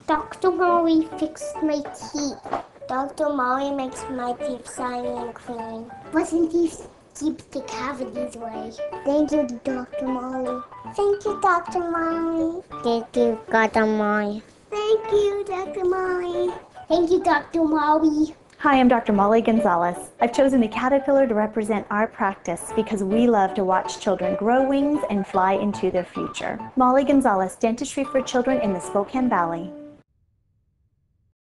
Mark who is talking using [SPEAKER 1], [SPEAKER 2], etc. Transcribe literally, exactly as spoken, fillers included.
[SPEAKER 1] Doctor Molly fixed my teeth. Doctor Molly makes my teeth shiny and clean. Brushing teeth keeps the cavities away. Thank you, Doctor Molly. Thank you, Doctor Molly. Thank you, Doctor Molly. Thank you, Doctor Molly. Thank you, Doctor Molly.
[SPEAKER 2] Hi, I'm Doctor Molly Gonzalez. I've chosen the Caterpillar to represent our practice because we love to watch children grow wings and fly into their future. Molly Gonzalez, Dentistry for Children in the Spokane Valley.